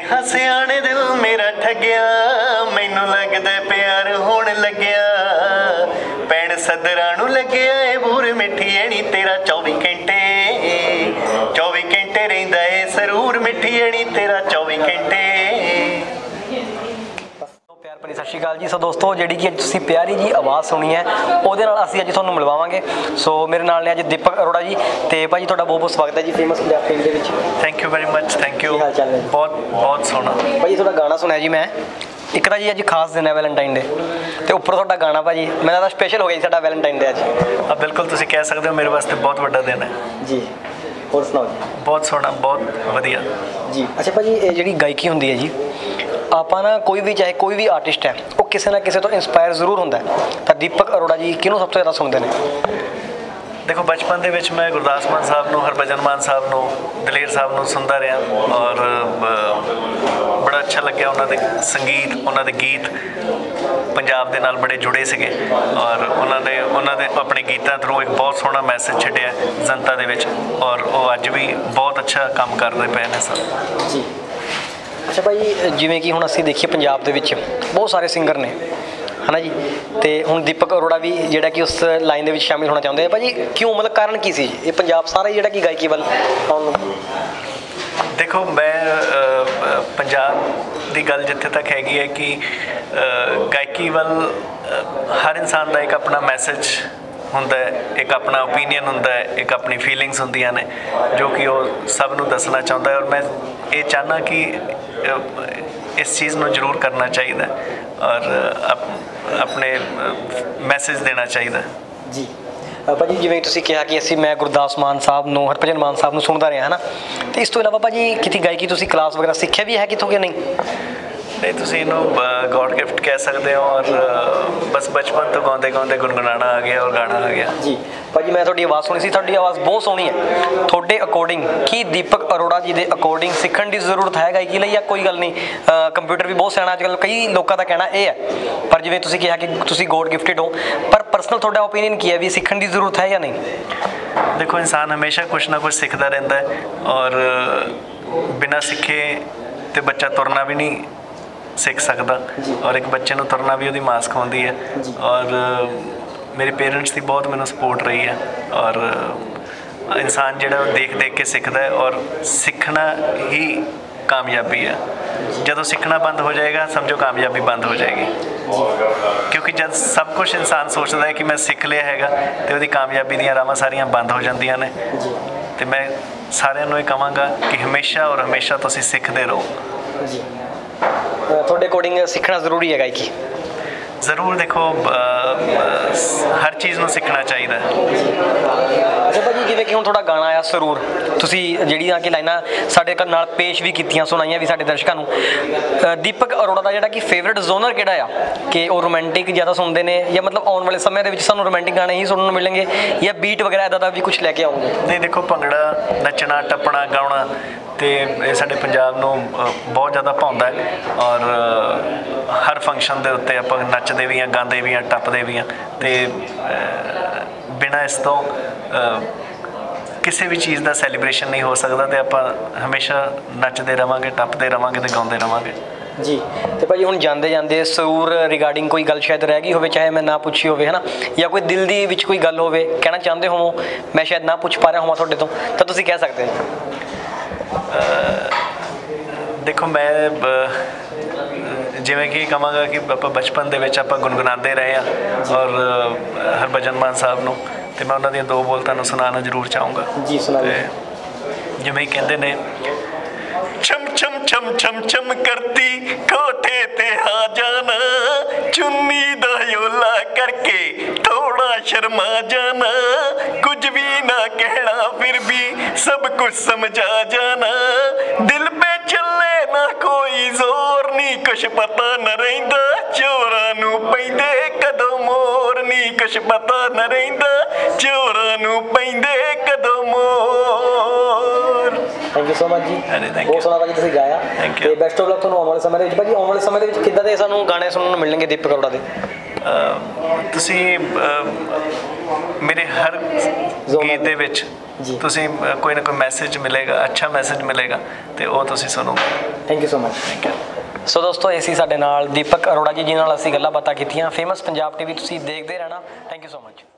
ਕਿਹਾ ਸਿਆਣੇ ਦਿਲ ਮੇਰਾ ਠੱਗਿਆ, ਮੈਨੂੰ ਲੱਗਦਾ ਪਿਆਰ ਹੋਣ ਲੱਗਿਆ। ਭੈਣ ਸੱਦਰਾਂ ਨੂੰ ਲੱਗਿਆ ਏ ਬੂਰ ਮਿੱਠੀ ਐਣੀ ਤੇਰਾ 24 ਘੰਟੇ 24 ਘੰਟੇ ਰਹਿੰਦਾ ਏ ਸਰੂਰ ਮਿੱਠੀ ਐਣੀ ਤੇਰਾ 24 ਘੰਟੇ। ਪਿਆਰ ਭਰੀ ਸਤਿ ਸ਼੍ਰੀ ਅਕਾਲ ਜੀ। ਸੋ ਦੋਸਤੋ, ਜਿਹੜੀ ਕਿ ਅੱਜ ਤੁਸੀਂ ਪਿਆਰੀ ਜੀ ਆਵਾਜ਼ ਸੁਣੀ ਹੈ ਉਹਦੇ ਨਾਲ ਅਸੀਂ ਅੱਜ ਤੁਹਾਨੂੰ ਮਿਲਵਾਵਾਂਗੇ। ਸੋ ਮੇਰੇ ਨਾਲ ਨੇ ਅੱਜ ਦੀਪਕ ਅਰੋੜਾ ਜੀ। ਤੇ ਭਾਜੀ ਤੁਹਾਡਾ ਬਹੁਤ ਬਹੁਤ ਸਵਾਗਤ ਹੈ ਜੀ ਫੇਮਸ ਪੰਜਾਬ ਫਿਲਮ ਦੇ ਵਿੱਚ। Thank you very much. Thank you. ਕੀ ਹਾਲ ਚਾਲ ਹੈ? ਬਹੁਤ ਸੋਹਣਾ। ਭਾਜੀ ਤੁਹਾਡਾ ਗਾਣਾ ਸੁਣਿਆ ਜੀ ਮੈਂ। ਇੱਕ ਤਾਂ ਜੀ ਅੱਜ ਖਾਸ ਦਿਨ ਹੈ ਵੈਲੈਂਟਾਈਨ ਡੇ, ਤੇ ਉੱਪਰ ਤੁਹਾਡਾ ਗਾਣਾ ਭਾਜੀ ਮੇਰਾ ਤਾਂ ਸਪੈਸ਼ਲ ਹੋ ਗਿਆ ਜੀ ਸਾਡਾ ਵੈਲੈਂਟਾਈਨ ਡੇ ਅੱਜ। ਬਿਲਕੁਲ ਤੁਸੀਂ ਕਹਿ ਸਕਦੇ ਹੋ, ਮੇਰੇ ਵਾਸਤੇ ਬਹੁਤ ਵੱਡਾ ਦਿਨ ਹੈ ਜੀ। ਹੋਰ ਸੁਣਾਓ ਜੀ? ਬਹੁਤ ਸੋਹਣਾ, ਬਹੁਤ ਵਧੀਆ ਜੀ। ਅੱਛਾ ਭਾਜੀ, ਇਹ ਜਿਹੜੀ ਗਾਇਕੀ ਹੁੰਦੀ ਹੈ ਜੀ, ਆਪਾਂ ਨਾ ਕੋਈ ਵੀ ਚਾਹੇ ਕੋਈ ਵੀ ਆਰਟਿਸਟ ਹੈ ਉਹ ਕਿਸੇ ਨਾ ਕਿਸੇ ਤੋਂ ਇੰਸਪਾਇਰ ਜ਼ਰੂਰ ਹੁੰਦਾ ਹੈ। ਤਾਂ ਦੀਪਕ ਅਰੋੜਾ ਜੀ ਕਿਹਨੂੰ ਸਭ ਤੋਂ ਜ਼ਿਆਦਾ ਸੁਣਦੇ ਨੇ? ਦੇਖੋ, ਬਚਪਨ ਦੇ ਵਿੱਚ ਮੈਂ ਗੁਰਦਾਸ ਮਾਨ ਸਾਹਿਬ ਨੂੰ, ਹਰਭਜਨ ਮਾਨ ਸਾਹਿਬ ਨੂੰ, ਦਲੇਰ ਸਾਹਿਬ ਨੂੰ ਸੁਣਦਾ ਰਿਹਾ ਔਰ ਬੜਾ ਅੱਛਾ ਲੱਗਿਆ। ਉਹਨਾਂ ਦੇ ਸੰਗੀਤ, ਉਹਨਾਂ ਦੇ ਗੀਤ ਪੰਜਾਬ ਦੇ ਨਾਲ ਬੜੇ ਜੁੜੇ ਸੀਗੇ ਔਰ ਉਹਨਾਂ ਦੇ ਆਪਣੇ ਗੀਤਾਂ ਥਰੂ ਇੱਕ ਬਹੁਤ ਸੋਹਣਾ ਮੈਸੇਜ ਛੱਡਿਆ ਜਨਤਾ ਦੇ ਵਿੱਚ ਔਰ ਉਹ ਅੱਜ ਵੀ ਬਹੁਤ ਅੱਛਾ ਕੰਮ ਕਰਦੇ ਪਏ ਨੇ ਸਭ ਜੀ। ਅੱਛਾ ਭਾਈ, ਜਿਵੇਂ ਕਿ ਹੁਣ ਅਸੀਂ ਦੇਖੀਏ ਪੰਜਾਬ ਦੇ ਵਿੱਚ ਬਹੁਤ ਸਾਰੇ ਸਿੰਗਰ ਨੇ, ਹੈ ਨਾ ਜੀ, ਤੇ ਹੁਣ ਦੀਪਕ ਅਰੋੜਾ ਵੀ ਜਿਹੜਾ ਕਿ ਉਸ ਲਾਈਨ ਦੇ ਵਿੱਚ ਸ਼ਾਮਿਲ ਹੋਣਾ ਚਾਹੁੰਦੇ ਆ। ਭਾਜੀ ਕਿਉਂ, ਮਤਲਬ ਕਾਰਨ ਕੀ ਸੀ ਇਹ ਪੰਜਾਬ ਸਾਰਾ ਜਿਹੜਾ ਕਿ ਗਾਇਕੀ ਵੱਲ ਆਉਣ ਨੂੰ? ਦੇਖੋ, ਮੈਂ ਪੰਜਾਬ ਦੀ ਗੱਲ ਜਿੱਥੇ ਤੱਕ ਹੈਗੀ ਹੈ ਕਿ ਗਾਇਕੀ ਵੱਲ ਹਰ ਇਨਸਾਨ ਦਾ ਇੱਕ ਆਪਣਾ ਮੈਸੇਜ ਹੁੰਦਾ ਹੈ, ਇੱਕ ਆਪਣਾ ਓਪੀਨੀਅਨ ਹੁੰਦਾ ਹੈ, ਇੱਕ ਆਪਣੀ ਫੀਲਿੰਗਸ ਹੁੰਦੀਆਂ ਨੇ ਜੋ ਕਿ ਉਹ ਸਭ ਨੂੰ ਦੱਸਣਾ ਚਾਹੁੰਦਾ ਹੈ। ਔਰ ਮੈਂ ਇਹ ਚਾਹੁੰਦਾ ਕਿ ਇਸ ਚੀਜ਼ ਨੂੰ ਜ਼ਰੂਰ ਕਰਨਾ ਚਾਹੀਦਾ ਔਰ ਆਪਣੇ ਮੈਸੇਜ ਦੇਣਾ ਚਾਹੀਦਾ ਜੀ। ਭਾਜੀ ਜਿਵੇਂ ਤੁਸੀਂ ਕਿਹਾ ਕਿ ਮੈਂ ਗੁਰਦਾਸ ਮਾਨ ਸਾਹਿਬ ਨੂੰ, ਹਰਭਜਨ ਮਾਨ ਸਾਹਿਬ ਨੂੰ ਸੁਣਦਾ ਰਿਹਾ, ਹੈ ਨਾ, ਤੇ ਇਸ ਤੋਂ ਇਲਾਵਾ ਭਾਜੀ ਕਿਤੇ ਗਾਇਕੀ ਤੁਸੀਂ ਕਲਾਸ ਵਗੈਰਾ ਸਿੱਖਿਆ ਵੀ ਹੈ ਕਿੱਥੋਂ ਕਿ ਨਹੀਂ? ਨਹੀਂ, ਤੁਸੀਂ ਇਹਨੂੰ ਗੋਡ ਗਿਫਟ ਕਹਿ ਸਕਦੇ ਹੋ ਔਰ ਬਸ ਬਚਪਨ ਤੋਂ ਗਾਉਂਦੇ ਗਾਉਂਦੇ ਗੁਣਗੁਣਾਉਣਾ ਆ ਗਿਆ ਔਰ ਗਾਣਾ ਆ ਗਿਆ ਜੀ। ਭਾਜੀ ਮੈਂ ਤੁਹਾਡੀ ਆਵਾਜ਼ ਸੁਣੀ ਸੀ, ਤੁਹਾਡੀ ਆਵਾਜ਼ ਬਹੁਤ ਸੋਹਣੀ ਹੈ। ਤੁਹਾਡੇ ਅਕੋਰਡਿੰਗ ਕੀ ਦੀਪਕ ਅਰੋੜਾ ਜੀ ਦੇ ਅਕੋਰਡਿੰਗ ਸਿੱਖਣ ਦੀ ਜ਼ਰੂਰਤ ਹੈ ਗਾਇਕੀ ਲਈ, ਜਾਂ ਕੋਈ ਗੱਲ ਨਹੀਂ, ਕੰਪਿਊਟਰ ਵੀ ਬਹੁਤ ਸਿਆਣਾ ਅੱਜ ਕੱਲ੍ਹ, ਕਈ ਲੋਕਾਂ ਦਾ ਕਹਿਣਾ ਇਹ ਹੈ। ਪਰ ਜਿਵੇਂ ਤੁਸੀਂ ਕਿਹਾ ਕਿ ਤੁਸੀਂ ਗੋਡ ਗਿਫਟਿਡ ਹੋ, ਪਰ ਪਰਸਨਲ ਤੁਹਾਡਾ ਓਪੀਨੀਅਨ ਕੀ ਹੈ ਵੀ ਸਿੱਖਣ ਦੀ ਜ਼ਰੂਰਤ ਹੈ ਜਾਂ ਨਹੀਂ? ਦੇਖੋ, ਇਨਸਾਨ ਹਮੇਸ਼ਾ ਕੁਛ ਨਾ ਕੁਛ ਸਿੱਖਦਾ ਰਹਿੰਦਾ ਹੈ ਔਰ ਬਿਨਾਂ ਸਿੱਖੇ ਤੇ ਬੱਚਾ ਤੁਰਨਾ ਵੀ ਨਹੀਂ ਸਿੱਖ ਸਕਦਾ ਔਰ ਇੱਕ ਬੱਚੇ ਨੂੰ ਤੁਰਨਾ ਵੀ ਉਹਦੀ ਮਾਂ ਸਿਖਾਉਂਦੀ ਹੈ ਔਰ ਮੇਰੇ ਪੇਰੈਂਟਸ ਦੀ ਬਹੁਤ ਮੈਨੂੰ ਸਪੋਰਟ ਰਹੀ ਹੈ ਔਰ ਇਨਸਾਨ ਜਿਹੜਾ ਉਹ ਦੇਖ ਦੇਖ ਕੇ ਸਿੱਖਦਾ ਹੈ ਔਰ ਸਿੱਖਣਾ ਹੀ ਕਾਮਯਾਬੀ ਹੈ। ਜਦੋਂ ਸਿੱਖਣਾ ਬੰਦ ਹੋ ਜਾਏਗਾ ਸਮਝੋ ਕਾਮਯਾਬੀ ਬੰਦ ਹੋ ਜਾਏਗੀ, ਕਿਉਂਕਿ ਜਦ ਸਭ ਕੁਝ ਇਨਸਾਨ ਸੋਚਦਾ ਹੈ ਕਿ ਮੈਂ ਸਿੱਖ ਲਿਆ ਹੈਗਾ ਤੇ ਉਹਦੀ ਕਾਮਯਾਬੀ ਦੀਆਂ ਰਾਹਾਂ ਸਾਰੀਆਂ ਬੰਦ ਹੋ ਜਾਂਦੀਆਂ ਨੇ। ਤੇ ਮੈਂ ਸਾਰਿਆਂ ਨੂੰ ਇਹ ਕਹਾਂਗਾ ਕਿ ਹਮੇਸ਼ਾ ਔਰ ਹਮੇਸ਼ਾ ਤੁਸੀਂ ਸਿੱਖਦੇ ਰਹੋ। ਜੀ। ਤੁਹਾਡੇ ਅਕੋਰਡਿੰਗ ਸਿੱਖਣਾ ਜ਼ਰੂਰੀ ਹੈ ਗਾਇਕੀ? ਜ਼ਰੂਰ। ਦੇਖੋ, ਹਰ ਚੀਜ਼ ਨੂੰ ਸਿੱਖਣਾ ਚਾਹੀਦਾ ਹੈ। ਅੱਛਾ ਭਾਜੀ, ਜਿਵੇਂ ਕਿ ਹੁਣ ਤੁਹਾਡਾ ਗਾਣਾ ਆਇਆ ਸਰੂਰ, ਤੁਸੀਂ ਜਿਹੜੀਆਂ ਕਿ ਲਾਈਨਾਂ ਸਾਡੇ ਨਾਲ ਪੇਸ਼ ਵੀ ਕੀਤੀਆਂ, ਸੁਣਾਈਆਂ ਵੀ ਸਾਡੇ ਦਰਸ਼ਕਾਂ ਨੂੰ, ਦੀਪਕ ਅਰੋੜਾ ਦਾ ਜਿਹੜਾ ਕਿ ਫੇਵਰਟ ਜ਼ੋਨਰ ਕਿਹੜਾ ਆ? ਕਿ ਉਹ ਰੋਮਾਂਟਿਕ ਜ਼ਿਆਦਾ ਸੁਣਦੇ ਨੇ, ਜਾਂ ਮਤਲਬ ਆਉਣ ਵਾਲੇ ਸਮੇਂ ਦੇ ਵਿੱਚ ਸਾਨੂੰ ਰੋਮਾਂਟਿਕ ਗਾਣੇ ਹੀ ਸੁਣਨ ਨੂੰ ਮਿਲਣਗੇ, ਜਾਂ ਬੀਟ ਵਗੈਰਾ ਇੱਦਾਂ ਦਾ ਵੀ ਕੁਝ ਲੈ ਕੇ ਆਉਂਗੇ? ਨਹੀਂ, ਦੇਖੋ, ਭੰਗੜਾ, ਨੱਚਣਾ, ਟੱਪਣਾ, ਗਾਉਣਾ ਤੇ ਇਹ ਸਾਡੇ ਪੰਜਾਬ ਨੂੰ ਬਹੁਤ ਜ਼ਿਆਦਾ ਭਾਉਂਦਾ ਹੈ ਔਰ ਹਰ ਫੰਕਸ਼ਨ ਦੇ ਉੱਤੇ ਆਪਾਂ ਨੱਚਦੇ ਵੀ ਹਾਂ, ਗਾਉਂਦੇ ਵੀ ਹਾਂ, ਟੱਪਦੇ ਵੀ ਹਾਂ ਤੇ ਬਿਨਾਂ ਇਸ ਤੋਂ ਕਿਸੇ ਵੀ ਚੀਜ਼ ਦਾ ਸੈਲੀਬ੍ਰੇਸ਼ਨ ਨਹੀਂ ਹੋ ਸਕਦਾ ਤੇ ਆਪਾਂ ਹਮੇਸ਼ਾ ਨੱਚਦੇ ਰਵਾਂਗੇ, ਟੱਪਦੇ ਰਵਾਂਗੇ ਤੇ ਗਾਉਂਦੇ ਰਵਾਂਗੇ ਜੀ। ਤੇ ਭਾਜੀ ਹੁਣ ਜਾਂਦੇ ਜਾਂਦੇ ਸਰੂਰ ਰਿਗਾਰਡਿੰਗ ਕੋਈ ਗੱਲ ਸ਼ਾਇਦ ਰਹਿ ਗਈ ਹੋਵੇ, ਚਾਹੇ ਮੈਂ ਨਾ ਪੁੱਛੀ ਹੋਵੇ, ਹੈ ਨਾ, ਜਾਂ ਕੋਈ ਦਿਲ ਦੀ ਵਿੱਚ ਕੋਈ ਗੱਲ ਹੋਵੇ ਕਹਿਣਾ ਚਾਹੁੰਦੇ ਹੋਵੋ, ਮੈਂ ਸ਼ਾਇਦ ਨਾ ਪੁੱਛ ਪਾ ਰਿਹਾ ਹੋਵਾਂ ਤੁਹਾਡੇ ਤੋਂ, ਤਾਂ ਤੁਸੀਂ ਕਹਿ ਸਕਦੇ ਹੋ। ਦੇਖੋ, ਮੈਂ ਜਿਵੇਂ ਕਿ ਕਹਾਂਗਾ ਕਿ ਆਪਾਂ ਬਚਪਨ ਦੇ ਵਿੱਚ ਆਪਾਂ ਗੁਣਗੁਣਾਉਂਦੇ ਰਹੇ ਹਾਂ ਔਰ ਹਰਭਜਨ ਮਾਨ ਸਾਹਿਬ ਨੂੰ, ਤੇ ਮੈਂ ਉਹਨਾਂ ਦੀਆਂ ਦੋ ਬੋਲ ਤੁਹਾਨੂੰ ਸੁਣਾਉਣਾ ਜ਼ਰੂਰ ਚਾਹੂੰਗਾ ਜੀ। ਸੁਣਾਈਏ। ਜਿਵੇਂ ਕਹਿੰਦੇ ਨੇ, ਛਮ ਛਮ ਛਮ ਛਮ ਛਮ ਕਰਤੀ ਕੋਠੇ ਤੇ ਆ ਜਾਣਾ, ਚੁੰਨੀ ਦਾ ਯੋਲਾ ਕਰਕੇ ਥੋੜਾ ਸ਼ਰਮਾ ਜਾਣਾ, ਕੁਝ ਵੀ ਨਾ ਕਹਿਣਾ ਫਿਰ ਵੀ ਸਭ ਕੁਝ ਸਮਝਾ ਜਾਣਾ, ਦਿਲ ਪੇ ਚੱਲੇ ਨਾ ਕੋਈ ਜ਼ੋਰ ਨੀ, ਕੁਛ ਪਤਾ ਨਾ ਰਹਿੰਦਾ ਚੋਰਾਂ ਨੂੰ ਪੈਂਦੇ ਕਦੋਂ ਮੋਰ ਨੀ, ਕੁਛ ਪਤਾ ਨਾ ਰਹਿੰਦਾ ਚੋਰਾਂ ਨੂੰ ਪੈਂਦੇ ਕਦੋਂ ਮੋਰ। ਥੈਂਕ ਯੂ ਸੋ ਮਚ ਜੀ। ਬਹੁਤ ਸੋਹਣਾ ਭਾਜੀ ਤੁਸੀਂ ਗਾਇਆ ਤੇ ਬੈਸਟ ਆਫ ਲੱਕ ਤੁਹਾਨੂੰ ਆਉਣ ਵਾਲੇ ਸਮੇਂ ਦੇ ਵਿੱਚ। ਭਾਜੀ ਆਉਣ ਵਾਲੇ ਸਮੇਂ ਦੇ ਵਿੱਚ ਕਿੱਦਾਂ ਦੇ ਸਾਨੂੰ ਗਾਣੇ ਸੁਣਨ ਨੂੰ ਮਿਲਣਗੇ ਦੀਪਕ ਅਰੋੜਾ ਦੇ? ਤੁਸੀਂ ਮੇਰੇ ਹਰ ਗੀਤ ਦੇ ਵਿੱਚ ਤੁਸੀਂ ਕੋਈ ਨਾ ਕੋਈ ਮੈਸੇਜ ਮਿਲੇਗਾ, ਅੱਛਾ ਮੈਸੇਜ ਮਿਲੇਗਾ ਤੇ ਉਹ ਤੁਸੀਂ ਸੁਣੋਗੇ। Thank you so much. So ਦੋਸਤੋ ਇਹ ਸੀ ਸਾਡੇ ਨਾਲ ਦੀਪਕ ਅਰੋੜਾ ਜੀ, ਜਿਨ੍ਹਾਂ ਨਾਲ ਅਸੀਂ ਗੱਲਾਂ ਬਾਤਾਂ ਕੀਤੀਆਂ। ਫੇਮਸ ਪੰਜਾਬ TV ਤੁਸੀਂ ਦੇਖਦੇ ਰਹਿਣਾ। Thank you so much.